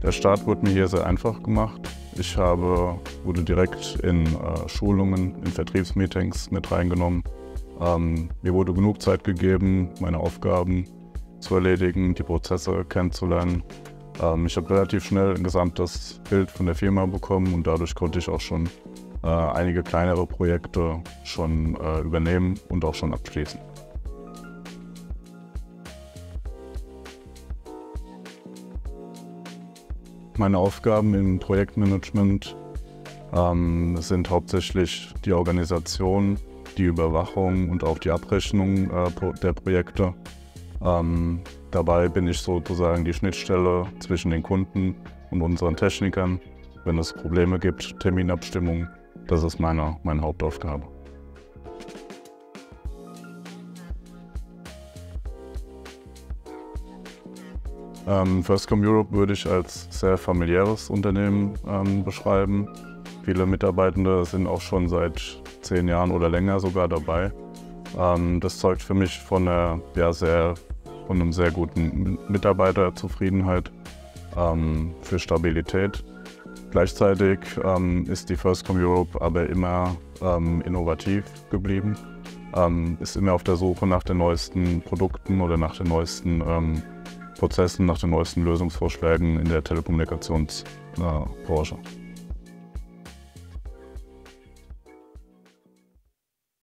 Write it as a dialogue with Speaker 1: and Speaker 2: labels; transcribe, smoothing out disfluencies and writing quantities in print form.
Speaker 1: Der Start wurde mir hier sehr einfach gemacht. Ich wurde direkt in Schulungen, in Vertriebsmeetings mit reingenommen. Mir wurde genug Zeit gegeben, meine Aufgaben zu erledigen, die Prozesse kennenzulernen. Ich habe relativ schnell ein gesamtes Bild von der Firma bekommen und dadurch konnte ich auch schon einige kleinere Projekte schon übernehmen und auch schon abschließen. Meine Aufgaben im Projektmanagement sind hauptsächlich die Organisation, die Überwachung und auch die Abrechnung der Projekte. Dabei bin ich sozusagen die Schnittstelle zwischen den Kunden und unseren Technikern. Wenn es Probleme gibt, Terminabstimmung, das ist meine Hauptaufgabe. Firstcom Europe würde ich als sehr familiäres Unternehmen beschreiben. Viele Mitarbeitende sind auch schon seit 10 Jahren oder länger sogar dabei. Das zeugt für mich von einem sehr guten Mitarbeiterzufriedenheit, für Stabilität. Gleichzeitig ist die Firstcom Europe aber immer innovativ geblieben, ist immer auf der Suche nach den neuesten Produkten oder nach den neuesten Prozessen, nach den neuesten Lösungsvorschlägen in der Telekommunikationsbranche.